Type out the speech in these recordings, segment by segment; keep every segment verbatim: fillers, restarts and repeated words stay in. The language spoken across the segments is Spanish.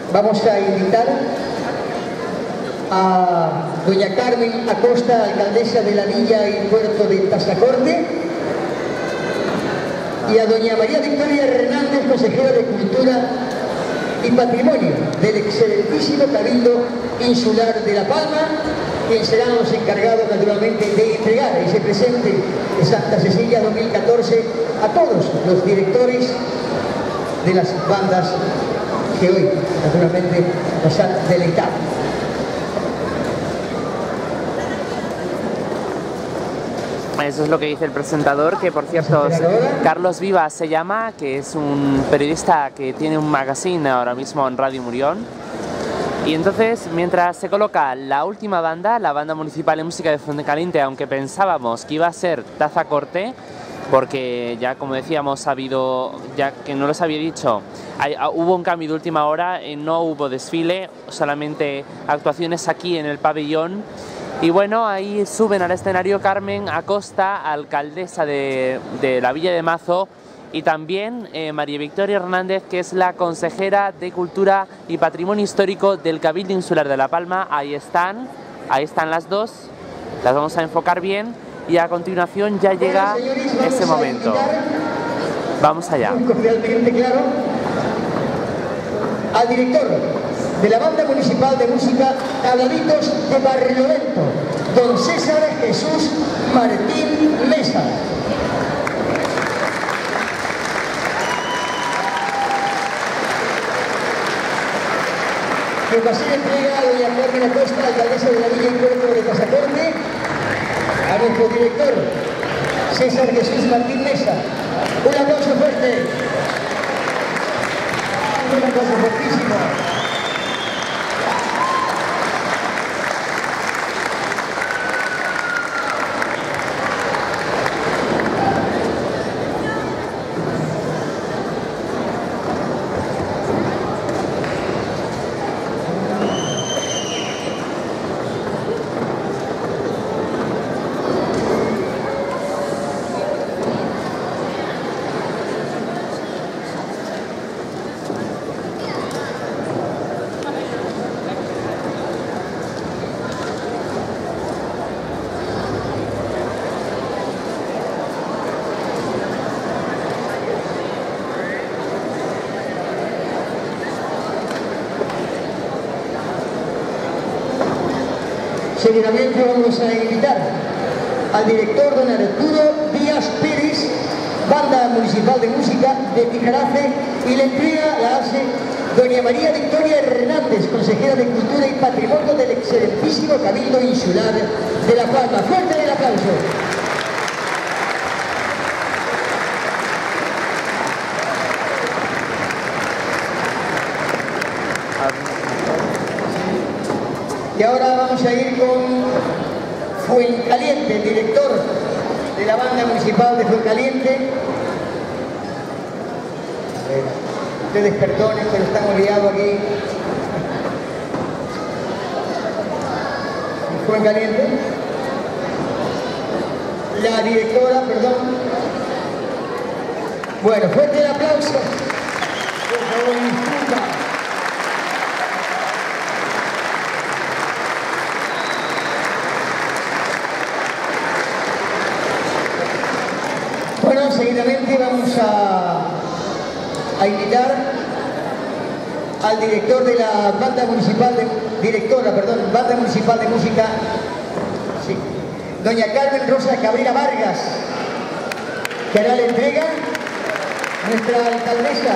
Vamos a invitar a doña Carmen Acosta, alcaldesa de la Villa y Puerto de Tazacorte, y a doña María Victoria Hernández, consejera de Cultura y Patrimonio del excelentísimo Cabildo Insular de La Palma, quien serán los encargados naturalmente de entregar ese presente de Santa Cecilia dos mil catorce a todos los directores de las bandas que hoy naturalmente nos han deleitado. Eso es lo que dice el presentador, que por cierto, Carlos Vivas se llama, que es un periodista que tiene un magazine ahora mismo en Radio Murión. Y entonces, mientras se coloca la última banda, la Banda Municipal de Música de Fuencaliente, aunque pensábamos que iba a ser Tazacorte, porque ya como decíamos ha habido, ya que no los había dicho, hay, hubo un cambio de última hora, eh, no hubo desfile, solamente actuaciones aquí en el pabellón. Y bueno, ahí suben al escenario Carmen Acosta, alcaldesa de, de la Villa de Mazo, y también eh, María Victoria Hernández, que es la consejera de Cultura y Patrimonio Histórico del Cabildo Insular de La Palma. Ahí están, ahí están las dos, las vamos a enfocar bien, y a continuación ya llega Bueno, señores, ese momento. Vamos allá. Cordialmente, claro, al director de la Banda Municipal de Música Tabladitos de Barlovento, don César Jesús Martín Mesa. Que va a ser entrega a doña Carmen Acosta, alcaldesa de la Villa y Puerto de Tazacorte, a nuestro director César Jesús Martín Mesa. Un aplauso fuerte. Un aplauso fuertísimo. Seguidamente vamos a invitar al director don Arturo Díaz Pérez, Banda Municipal de Música de Tijarafe, y la entrega la hace doña María Victoria Hernández, consejera de Cultura y Patrimonio del excelentísimo Cabildo Insular de La Palma. Fuerte el aplauso. Y ahora vamos a ir con Fuencaliente, el director de la Banda Municipal de Fuencaliente. Ustedes perdonen, pero estamos liados aquí. Fuencaliente. La directora, perdón. Bueno, fuerte el aplauso. Por favor, disculpa. Bueno, seguidamente vamos a, a invitar al director de la Banda Municipal de, directora, perdón, Banda Municipal de Música, sí, doña Carmen Rosa Cabrera Vargas, que hará la entrega, nuestra alcaldesa.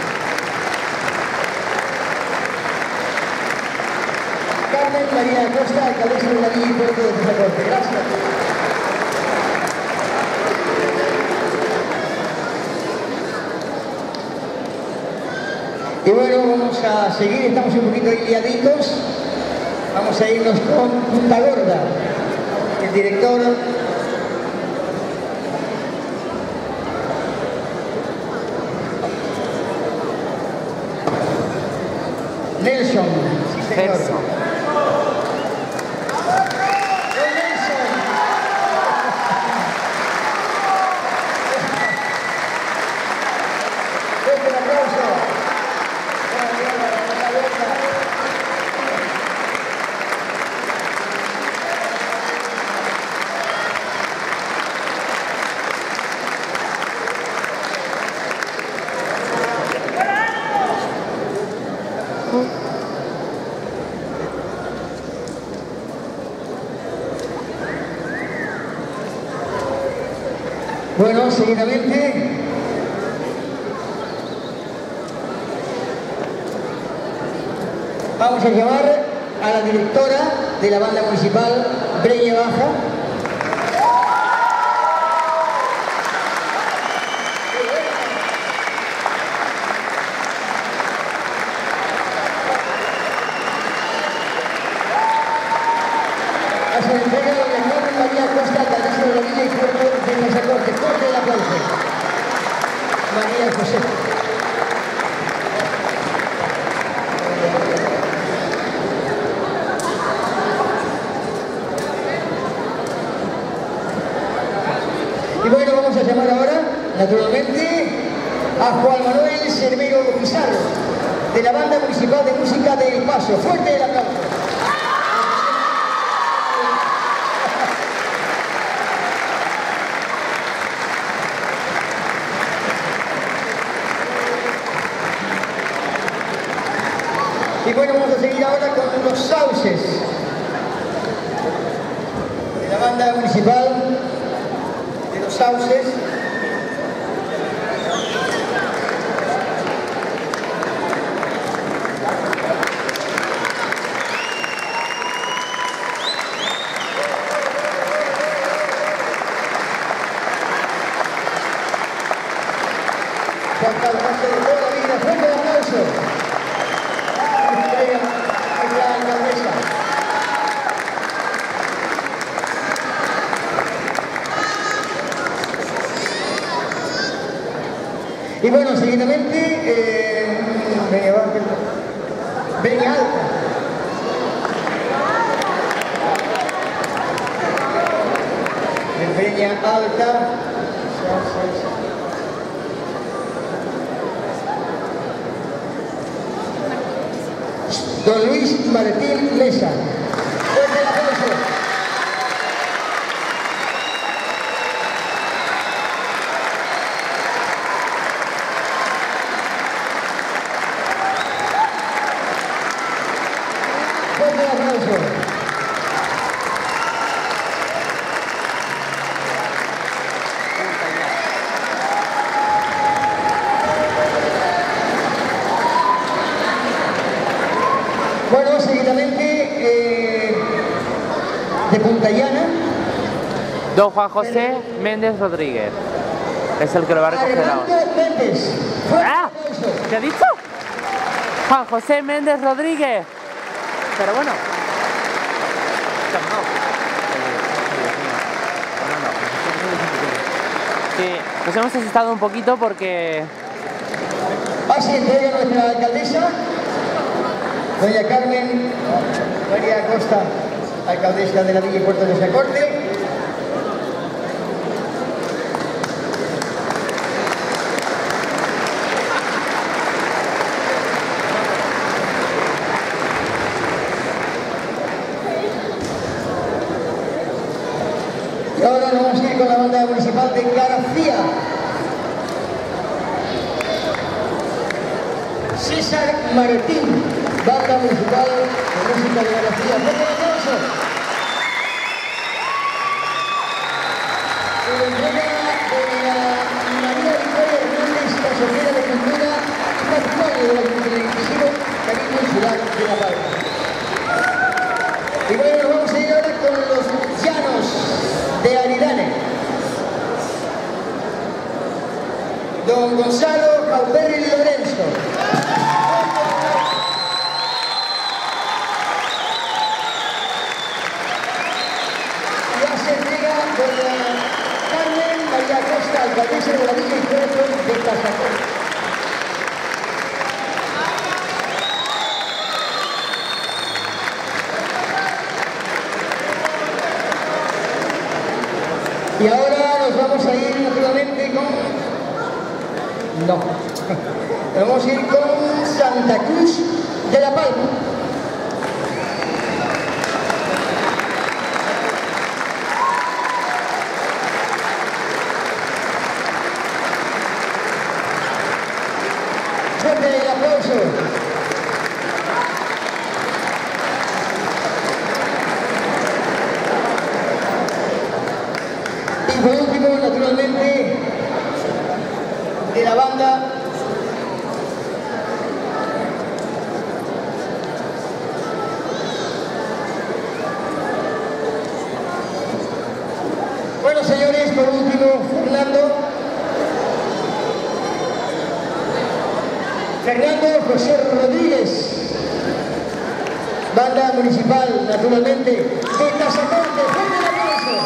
Carmen María Acosta, alcaldesa de la Villa y Puerto de Tazacorte. Gracias. Y bueno, vamos a seguir, estamos un poquito liaditos. Vamos a irnos con Punta Gorda, el director Nelson. Sí, señor. Nelson. Un aplauso. Bueno, seguidamente vamos a llamar a la directora de la banda municipal, Breña Baja. A su entrega de la Carmen María Costa, alcaldesa de la Villa y Puerto de Pasacorte. Fuerte el aplauso. María José. Y bueno, vamos a llamar ahora, naturalmente, a Juan Manuel Cervero Pizarro, de la Banda Municipal de Música del Paso. Fuerte el aplauso. Y bueno, vamos a seguir ahora con los sauces de la Banda Municipal de los Sauces. Juan Carlos de toda la vida, fuerte el aplauso. La alcaldesa. Y bueno, seguidamente, eh, Breña Alta. Breña Alta. Don Luis Martín Mesa. Fuerte el aplauso. Fuerte el aplauso. Bueno, seguidamente eh, de Punta Llana. Don Juan José Méndez Rodríguez. Es el que lo va a recoger ahora. Méndez. ¡Ah! ¿Qué ha dicho? Juan José Méndez Rodríguez. Pero bueno. Sí, nos hemos asustado un poquito porque... Así entrega nuestra alcaldesa, doña Carmen María Costa, alcaldesa de la Villa y Puerto de Pasacorte. Y ahora nos vamos a ir con la banda municipal de García. César Martín, banda municipal de música de García. ¡Fuerte el aplauso! Se le entrega de María Victoria Hernández, consejera de Cultura y Patrimonio del Televisivo Cabildo Insular de La Palma. Y bueno, nos vamos a ir ahora con los llanos de Aridane. Don Gonzalo Cauperri Lorenzo. Ya se entrega doña Carmen María Costa, alcaldesa de la Villa y Puerto de Pasacorte. Y ahora nos vamos a ir naturalmente con... No. Nos vamos a ir con Santa Cruz de La Palma. Fuerte el aplauso. Y por último, naturalmente, banda. Bueno, señores, por último, Fernando. Fernando José Rodríguez. Banda municipal, naturalmente, de Tazacorte. ¡Fuerte el aplauso!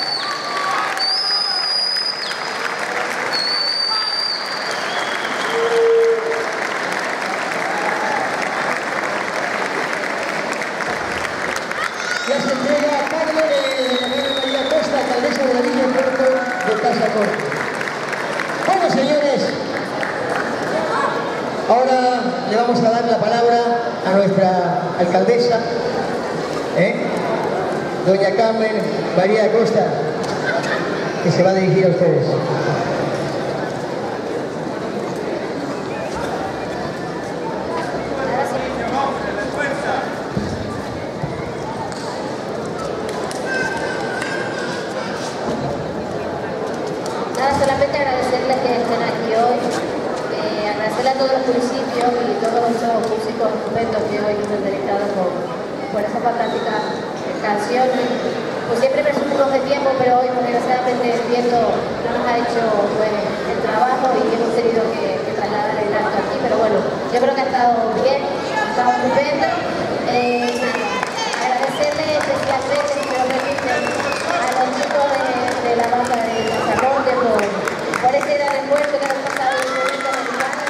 Ya se entrega a Pablo de María Costa, alcaldesa de la Villa Puerto de Tazacorte. Bueno, señores, ahora le vamos a dar la palabra a nuestra alcaldesa, ¿eh? doña Carmen María Costa, que se va a dirigir a ustedes. Nada, solamente agradecerles que estén aquí hoy, eh, agradecerle a todos los municipios y todos los músicos estupendos que hoy nos han deleitado por, por esa fantástica canción. Pues siempre presumimos de tiempo, pero hoy desgraciadamente el viento no nos ha hecho pues, el trabajo y hemos tenido que, que trasladar el acto aquí, pero bueno, yo creo que ha estado bien, ha estado estupendo. Eh, agradecerle especialmente, si me lo permiten, a los chicos de, de la banda de Tazacorte por, por ese gran esfuerzo que han pasado en el momento americano.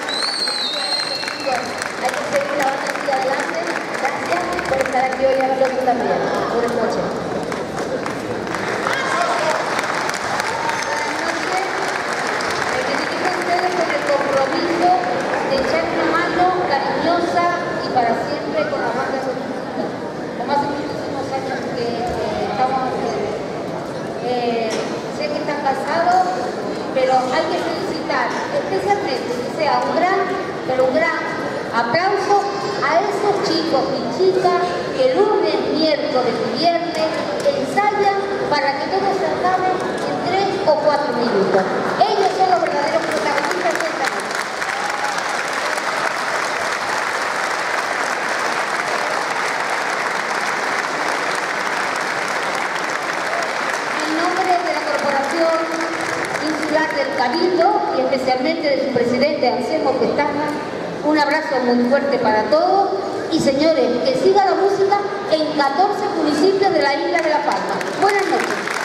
Hay que seguir la banda aquí adelante. Gracias por estar aquí hoy a verlo también. Buenas noches. Buenas noches. Me dirijo a ustedes con el compromiso de echar una mano cariñosa y para siempre con la banda solista. Como hace muchísimos años que eh, estamos haciendo. Eh, sé que están casados, pero hay que felicitar, especialmente que sea un gran, pero un gran aplauso a esos chicos y chicas que lunes, miércoles y viernes ensayan para que todo se acabe en tres o cuatro minutos. Ellos son los verdaderos protagonistas de esta noche. En nombre de la Corporación Insular del Cabildo y especialmente de su presidente Anselmo Pestaña, un abrazo muy fuerte para todos y señores, que siga la música en catorce municipios de la isla de La Palma. Buenas noches.